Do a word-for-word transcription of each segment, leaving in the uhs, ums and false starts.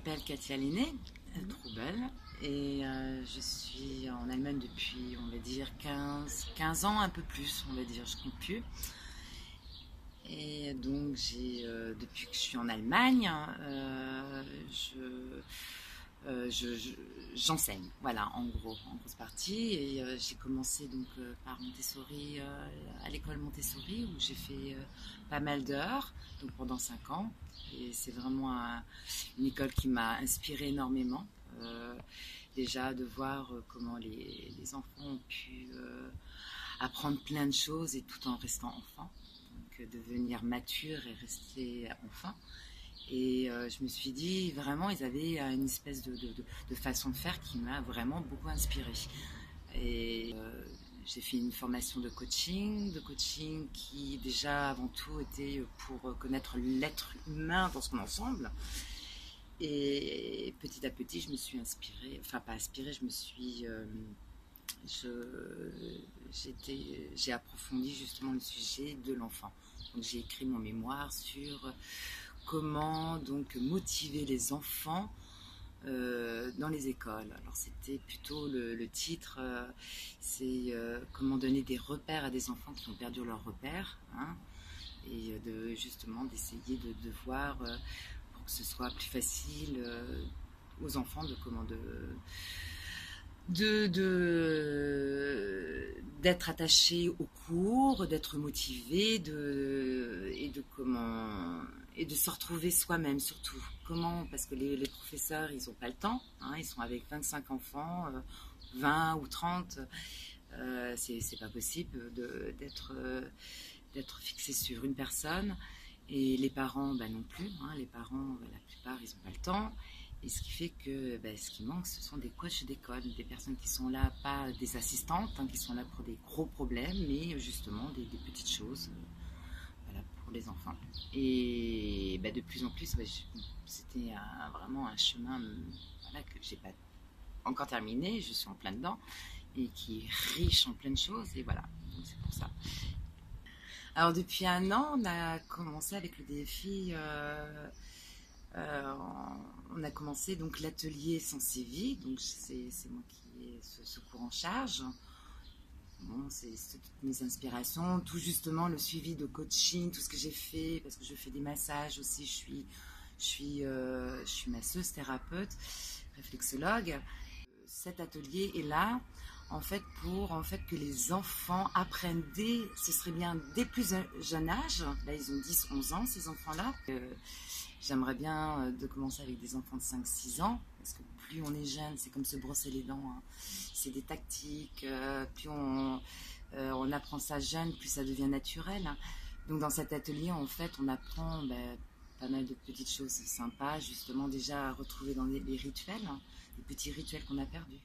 m'appelle Katia Linné, Troubel, et euh, je suis en Allemagne depuis, on va dire, quinze, quinze ans, un peu plus, on va dire, je ne compte plus. Et donc, j'ai, euh, depuis que je suis en Allemagne, euh, je, euh, je, je, j'enseigne, voilà, en gros, en grosse partie. Et euh, j'ai commencé donc euh, par Montessori, euh, à l'école Montessori, où j'ai fait euh, pas mal d'heures, donc pendant cinq ans. Et c'est vraiment un, une école qui m'a inspirée énormément. Euh, déjà de voir euh, comment les, les enfants ont pu euh, apprendre plein de choses et tout en restant enfants. Donc euh, devenir mature et rester enfant. Et euh, je me suis dit, vraiment, ils avaient une espèce de, de, de, de façon de faire qui m'a vraiment beaucoup inspirée. Et euh, j'ai fait une formation de coaching, de coaching qui déjà avant tout était pour connaître l'être humain dans son ensemble. Et petit à petit, je me suis inspirée, enfin pas inspirée, je me suis, euh, je, j'étais, j'ai approfondi justement le sujet de l'enfant. Donc j'ai écrit mon mémoire sur comment donc motiver les enfants euh, dans les écoles. Alors c'était plutôt le, le titre, euh, c'est euh, comment donner des repères à des enfants qui ont perdu leurs repères, hein, et de justement d'essayer de, de voir euh, pour que ce soit plus facile euh, aux enfants de comment de de, de d'être attaché au cours, d'être motivé, de et de comment et de se retrouver soi-même surtout. Comment, parce que les, les professeurs ils ont pas le temps, hein, ils sont avec vingt-cinq enfants, euh, vingt ou trente, euh, c'est c'est pas possible de d'être euh, d'être fixé sur une personne. Et les parents, bah non plus, hein, les parents, bah, la plupart ils ont pas le temps. Et ce qui fait que bah, ce qui manque, ce sont des coachs d'école, des personnes qui sont là, pas des assistantes, hein, qui sont là pour des gros problèmes, mais justement des, des petites choses, euh, voilà, pour les enfants. Et bah, de plus en plus, bah, c'était un, vraiment un chemin, voilà, que j'ai pas encore terminé, je suis en plein dedans, et qui est riche en plein de choses, et voilà, donc c'est pour ça. Alors depuis un an, on a commencé avec le défi... Euh, Euh, on a commencé donc l'atelier Sens et Vie, donc c'est moi qui ai ce, ce cours en charge. Bon, c'est toutes mes inspirations, tout justement le suivi de coaching, tout ce que j'ai fait, parce que je fais des massages aussi, je suis, je suis, euh, je suis masseuse, thérapeute, réflexologue. Cet atelier est là en fait pour en fait que les enfants apprennent dès, ce serait bien dès plus jeune âge, là ils ont dix onze ans ces enfants-là. Euh, J'aimerais bien euh, de commencer avec des enfants de cinq six ans, parce que plus on est jeune, c'est comme se brosser les dents, hein. C'est des tactiques, euh, plus on, euh, on apprend ça jeune, plus ça devient naturel. Donc dans cet atelier, en fait, on apprend ben, pas mal de petites choses sympas, justement déjà à retrouver dans les, les rituels, hein, les petits rituels qu'on a perdus.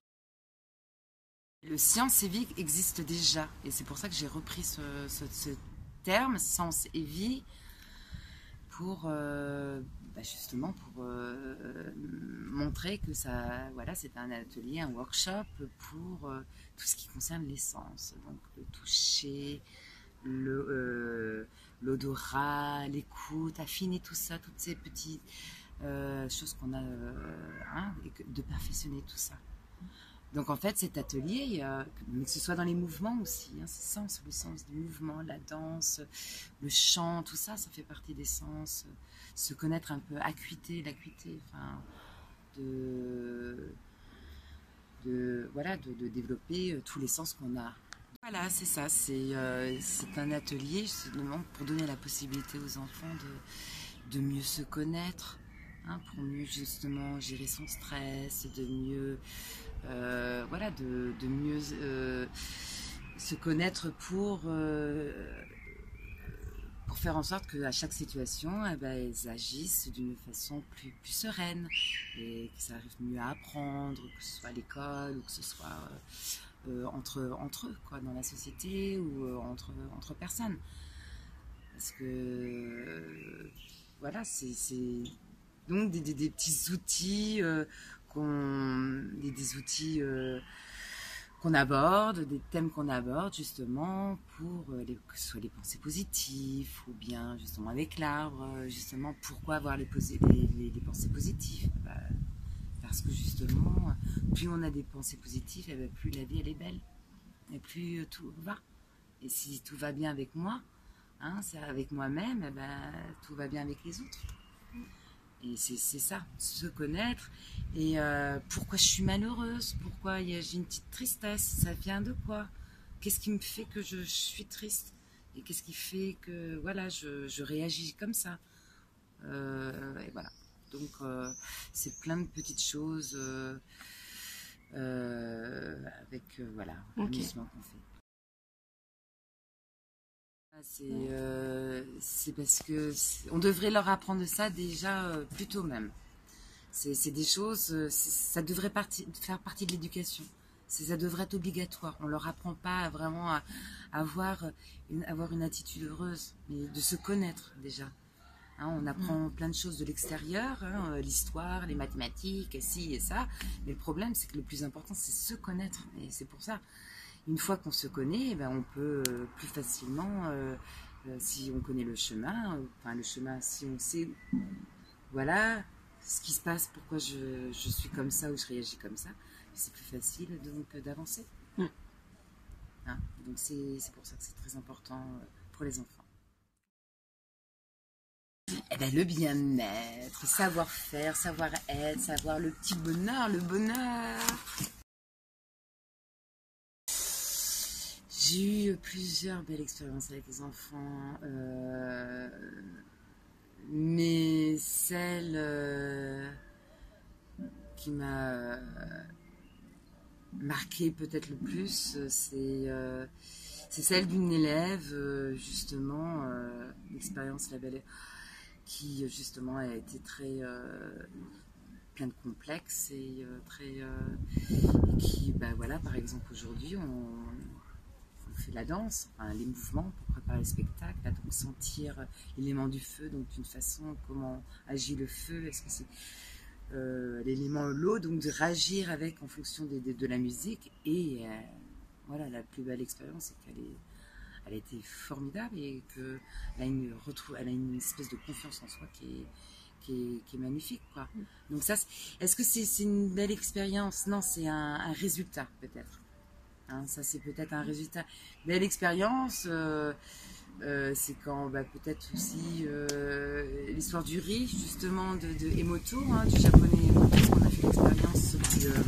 Le science et vie existe déjà, et c'est pour ça que j'ai repris ce, ce, ce terme, science et vie, pour euh, bah justement pour euh, montrer que ça, voilà, c'est un atelier, un workshop pour euh, tout ce qui concerne l'essence, donc le toucher, le euh, l'odorat, l'écoute, affiner tout ça, toutes ces petites euh, choses qu'on a, euh, hein, et que, de perfectionner tout ça. Donc en fait cet atelier, euh, que ce soit dans les mouvements aussi, hein, c'est sens, le sens du mouvement, la danse, le chant, tout ça, ça fait partie des sens. Se connaître un peu, acuité, l'acuité, enfin, de, de, voilà, de, de développer euh, tous les sens qu'on a. Voilà, c'est ça, c'est euh, un atelier justement pour donner la possibilité aux enfants de, de mieux se connaître, hein, pour mieux justement gérer son stress, de mieux, euh, voilà, de, de mieux euh, se connaître pour, euh, pour faire en sorte qu'à chaque situation, eh ben, elles agissent d'une façon plus, plus sereine et que ça arrive mieux à apprendre, que ce soit à l'école ou que ce soit euh, entre, entre eux, quoi, dans la société ou euh, entre, entre personnes. Parce que, euh, voilà, c'est donc des, des, des petits outils, euh, qu'on, des, des outils euh, qu'on aborde, des thèmes qu'on aborde justement pour euh, les, que ce soit les pensées positives ou bien justement avec l'arbre, justement pourquoi avoir les, les, les, les pensées positives. Bah, parce que justement, plus on a des pensées positives, eh bien, plus la vie elle est belle et plus tout va. Et si tout va bien avec moi, hein, c'est avec moi-même, eh ben, tout va bien avec les autres. Et c'est ça, se connaître. Et euh, pourquoi je suis malheureuse, pourquoi j'ai une petite tristesse, ça vient de quoi? Qu'est-ce qui me fait que je, je suis triste? Et qu'est-ce qui fait que voilà, je, je réagis comme ça? euh, Et voilà. Donc euh, c'est plein de petites choses euh, euh, avec euh, voilà, okay. l'amusement qu'on fait. C'est euh, parce que on devrait leur apprendre ça déjà euh, plus tôt même. C'est des choses, ça devrait partie, faire partie de l'éducation. Ça devrait être obligatoire. On leur apprend pas vraiment à, à avoir, une, avoir une attitude heureuse, mais de se connaître déjà. Hein, on apprend mmh. plein de choses de l'extérieur, hein, l'histoire, les mathématiques, ci et ça. Mais le problème, c'est que le plus important, c'est se connaître. Et c'est pour ça, une fois qu'on se connaît, eh ben, on peut euh, plus facilement, euh, euh, si on connaît le chemin, euh, enfin le chemin, si on sait, voilà, ce qui se passe, pourquoi je, je suis comme ça ou je réagis comme ça, c'est plus facile donc d'avancer. Mmh. Hein, donc c'est pour ça que c'est très important pour les enfants. Eh ben, le bien-être, savoir-faire, savoir-être, savoir le petit bonheur, le bonheur. J'ai eu plusieurs belles expériences avec les enfants, euh, mais celle euh, qui m'a euh, marqué peut-être le plus, c'est euh, celle d'une élève, euh, justement, euh, l'expérience La Belle, qui justement a été très euh, plein de complexes et euh, très euh, et qui, bah voilà, par exemple aujourd'hui on fait de la danse, enfin, les mouvements pour préparer le spectacle, là, donc sentir l'élément du feu, donc d'une façon, comment agit le feu, est-ce que c'est euh, l'élément l'eau, donc de réagir avec en fonction de, de, de la musique. Et euh, voilà, la plus belle expérience, c'est qu'elle est, elle a été formidable et qu'elle a une retrouve, elle a une espèce de confiance en soi qui est, qui est, qui est magnifique, quoi. Donc ça, est-ce que c'est c'est une belle expérience? Non, c'est un, un résultat peut-être. Hein, ça c'est peut-être un résultat. Belle expérience, euh, euh, c'est quand bah, peut-être aussi euh, l'histoire du riz, justement, de, de Emoto, hein, du japonais Emoto. On a fait l'expérience du, euh,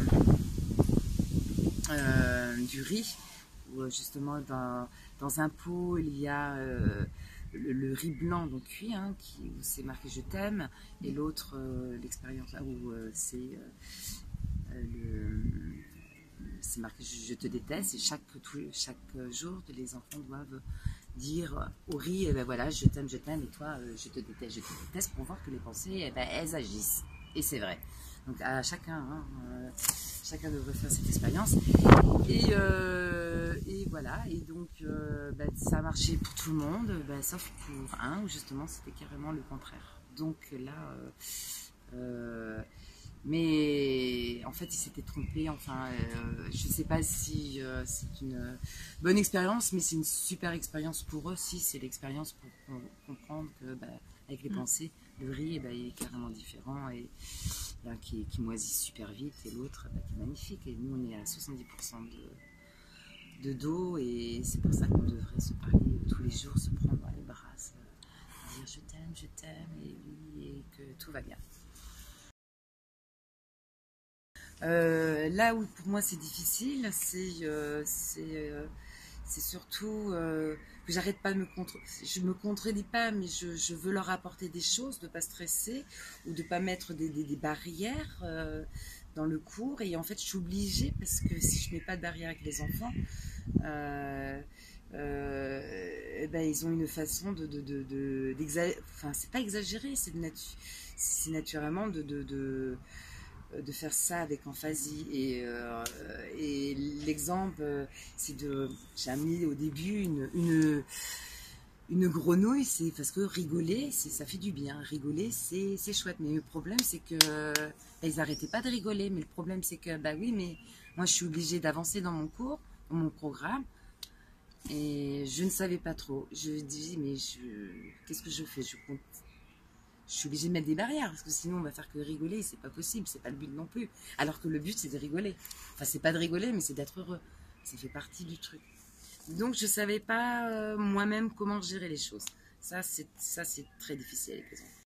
euh, du riz, où justement dans, dans un pot il y a euh, le, le riz blanc, donc cuit, hein, qui, où c'est marqué je t'aime, et l'autre, euh, l'expérience où euh, c'est euh, le. C'est marqué je te déteste, et chaque, tout, chaque jour les enfants doivent dire au riz, eh ben voilà, je t'aime, je t'aime, et toi je te déteste, je te déteste, pour voir que les pensées, eh ben, elles agissent. Et c'est vrai. Donc à chacun, hein, euh, chacun devrait faire cette expérience. Et, euh, et voilà, et donc euh, ben, ça a marché pour tout le monde, ben, sauf pour un où justement c'était carrément le contraire. Donc là, euh, euh, mais en fait il s'était trompé, enfin euh, je sais pas si euh, c'est une bonne expérience, mais c'est une super expérience pour eux aussi, c'est l'expérience pour, pour comprendre que bah, avec les mmh. pensées, le riz bah, il est carrément différent, et là, qui, qui moisit super vite, et l'autre bah, qui est magnifique, et nous on est à soixante-dix pour cent de, de dos, et c'est pour ça qu'on devrait se parler tous les jours, se prendre dans les bras, se dire je t'aime, je t'aime, et oui, et que tout va bien. Euh, là où pour moi c'est difficile, c'est euh, euh, surtout euh, que j'arrête pas de me contredire. Je me contredis pas, mais je, je veux leur apporter des choses, de pas stresser ou de pas mettre des, des, des barrières euh, dans le cours. Et en fait, je suis obligée, parce que si je mets pas de barrière avec les enfants, euh, euh, eh ben, ils ont une façon de, de, de, de d'exagérer. Enfin, c'est pas exagéré, c'est natu naturellement de, de, de de faire ça avec emphasie. Et, euh, et l'exemple, c'est de, j'ai mis au début une, une, une grenouille, c'est parce que rigoler, ça fait du bien. Rigoler, c'est chouette. Mais le problème, c'est que bah, ils n'arrêtaient pas de rigoler. Mais le problème, c'est que, bah oui, mais Moi, je suis obligée d'avancer dans mon cours, dans mon programme. Et je ne savais pas trop. Je dis, mais je... qu'est-ce que je fais? Je compte. Je suis obligée de mettre des barrières, parce que sinon on va faire que rigoler, c'est pas possible, c'est pas le but non plus. Alors que le but c'est de rigoler. Enfin, c'est pas de rigoler, mais c'est d'être heureux. Ça fait partie du truc. Donc je savais pas euh, moi-même comment gérer les choses. Ça, c'est ça, c'est très difficile avec les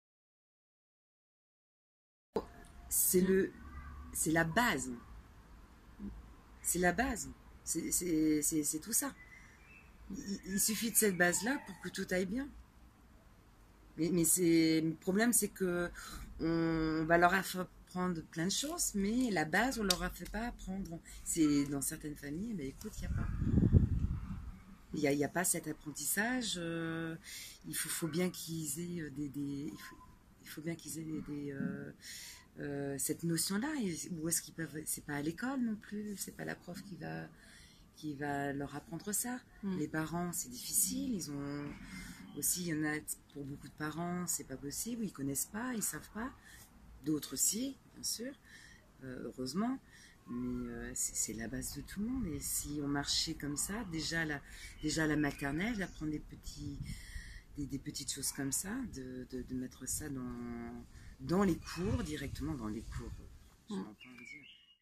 enfants. C'est le, c'est la base. C'est la base. C'est c'est- c'est- c'est tout ça. Il, il suffit de cette base-là pour que tout aille bien. Mais, mais c'est, le problème, c'est que on va leur apprendre plein de choses, mais la base, on leur a fait pas apprendre. C'est dans certaines familles, mais écoute, il n'y a pas. Il n'y a, y a pas cet apprentissage. Euh, il faut, faut bien qu'ils aient euh, des, des il, faut, il faut bien qu'ils aient des, des, euh, euh, cette notion-là. Où est-ce qu'ils peuvent? C'est pas à l'école non plus. C'est pas la prof qui va qui va leur apprendre ça. Mm. Les parents, c'est difficile. Ils ont aussi, il y en a pour beaucoup de parents, c'est pas possible. Ils connaissent pas, ils savent pas. D'autres aussi, bien sûr, euh, heureusement. Mais euh, c'est la base de tout le monde. Et si on marchait comme ça, déjà la, déjà la maternelle, d'apprendre des petits, des, des petites choses comme ça, de, de, de mettre ça dans, dans les cours, directement dans les cours. Je m'entends dire.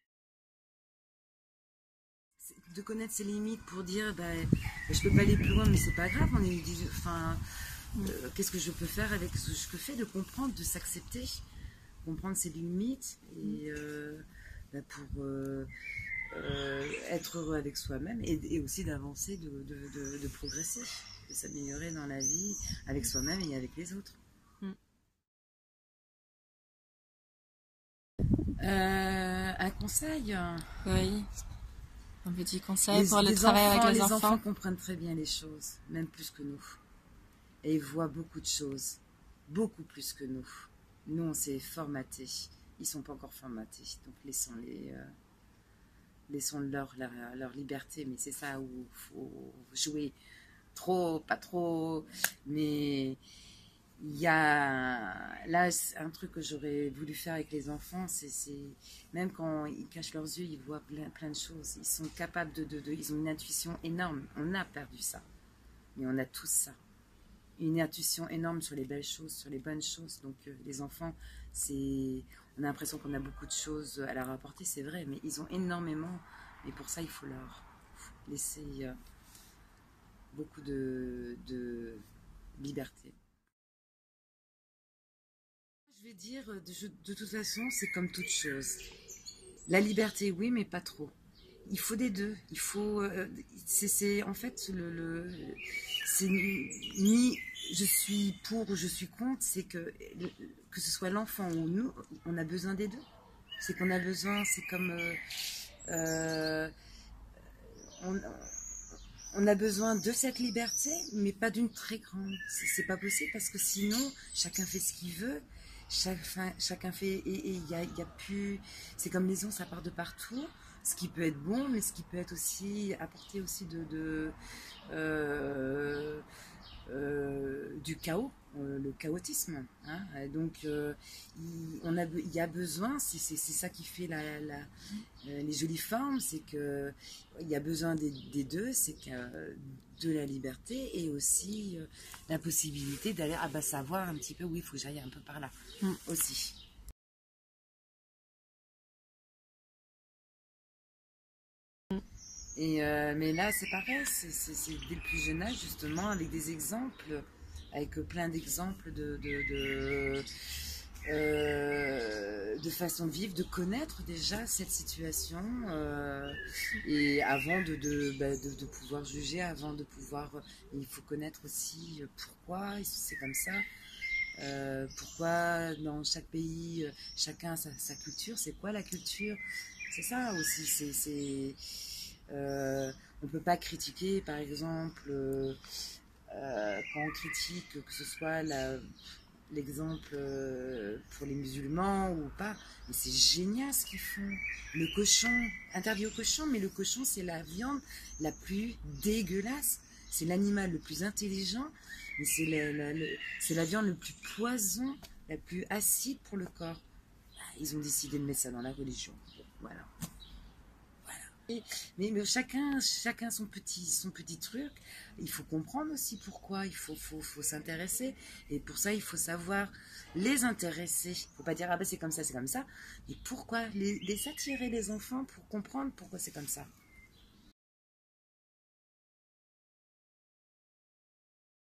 De connaître ses limites pour dire bah, je peux pas aller plus loin mais c'est pas grave, on est enfin euh, qu'est-ce que je peux faire avec ce que je fais, de comprendre, de s'accepter, comprendre ses limites et euh, bah, pour euh, euh, être heureux avec soi-même et, et aussi d'avancer, de, de, de, de progresser, de s'améliorer dans la vie avec soi-même et avec les autres. Euh, un conseil? Oui. Un petit conseil les, pour le les travail enfants, avec les, les enfants. Les enfants comprennent très bien les choses, même plus que nous. Et ils voient beaucoup de choses, beaucoup plus que nous. Nous, on s'est formatés. Ils ne sont pas encore formatés. Donc, laissons-les euh, laissons leur, leur, leur liberté. Mais c'est ça où il faut jouer. Trop, pas trop. Mais il y a là un truc que j'aurais voulu faire avec les enfants, c'est même quand ils cachent leurs yeux, ils voient plein, plein de choses. Ils sont capables de, de, de, ils ont une intuition énorme. On a perdu ça, mais on a tous ça. Une intuition énorme sur les belles choses, sur les bonnes choses. Donc euh, les enfants, c'est, on a l'impression qu'on a beaucoup de choses à leur apporter, c'est vrai, mais ils ont énormément. Et pour ça, il faut leur laisser euh, beaucoup de, de liberté. Je vais dire, de, de toute façon, c'est comme toute chose. La liberté, oui, mais pas trop. Il faut des deux. Il faut, euh, c'est en fait le, le c'est ni je suis pour ou je suis contre. C'est que que ce soit l'enfant ou nous, on a besoin des deux. C'est qu'on a besoin. C'est comme euh, euh, on, on a besoin de cette liberté, mais pas d'une très grande. C'est pas possible parce que sinon, chacun fait ce qu'il veut. Chacun, chacun fait, et il y a, y a plus, c'est comme les ondes, ça part de partout, ce qui peut être bon, mais ce qui peut être aussi, apporter aussi de, de euh, euh, du chaos, euh, le chaotisme, hein. Donc euh, il, on a, il y a besoin, c'est ça qui fait la, la, euh, les jolies formes, c'est que il y a besoin des, des deux, c'est que euh, de la liberté et aussi euh, la possibilité d'aller ah bah, savoir un petit peu, oui, il faut que j'aille un peu par là mm. aussi. Et euh, mais là, c'est pareil, c'est dès le plus jeune âge, justement, avec des exemples, avec plein d'exemples de, de, de, euh, de façon de vivre, de connaître déjà cette situation, euh, et avant de, de, bah, de, de pouvoir juger, avant de pouvoir... Il faut connaître aussi pourquoi c'est comme ça. Euh, pourquoi dans chaque pays, chacun a sa, sa culture, c'est quoi la culture? C'est ça aussi, c'est... Euh, on ne peut pas critiquer, par exemple, euh, euh, quand on critique, que ce soit l'exemple euh, pour les musulmans ou pas, mais c'est génial ce qu'ils font. Le cochon, interdit au cochon, mais le cochon, c'est la viande la plus dégueulasse. C'est l'animal le plus intelligent, mais c'est la, la, la, la viande le plus poison, la plus acide pour le corps. Ils ont décidé de mettre ça dans la religion. Voilà. Mais, mais chacun, chacun son petit, son petit truc. Il faut comprendre aussi pourquoi. Il faut, faut, faut s'intéresser. Et pour ça, il faut savoir les intéresser. Il ne faut pas dire ah ben c'est comme ça, c'est comme ça. Mais pourquoi les, les attirer les enfants pour comprendre pourquoi c'est comme ça.